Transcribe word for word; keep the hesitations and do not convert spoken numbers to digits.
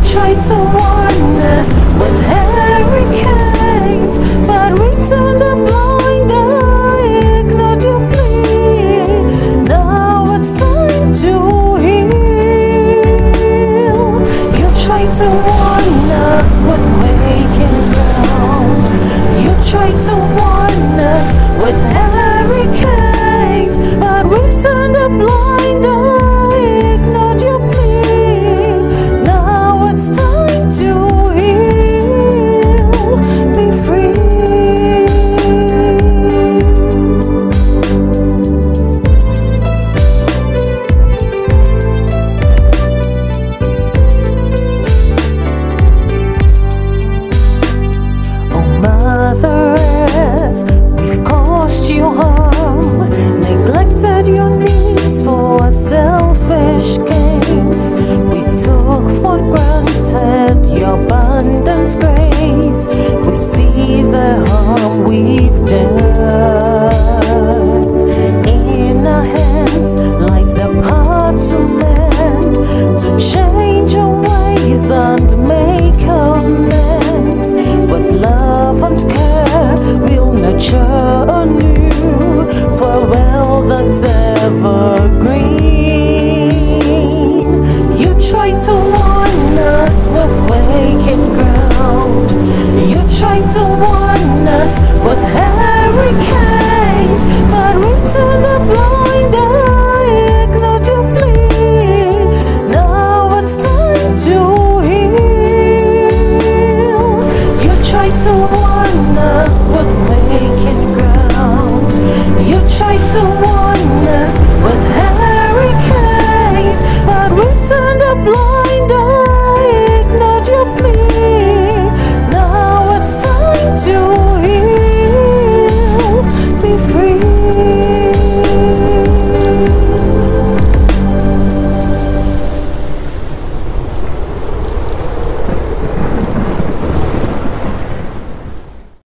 tried to warn us with hurricanes, but we turned a blind eye, ignored your plea. Now it's time to heal. You tried to warn us with quaking ground. You tried to warn us with hurricanes, but we turned a blind eye. Mother Earth, we've caused you harm, neglected your needs for selfish gains. We took for granted your abundant grace. We see the harm we've done. In our hands lies the power to mend, to change our ways and make amends. With love and care, we'll nurture anew for a well that's evergreen. You tried to warn us with quaking ground. You tried to warn us with hurricanes, but we turned a blind eye, ignored your plea. Now it's time to heal. You tried to warn us with quaking ground. You tried to warn us with hurricanes, but we turned a blind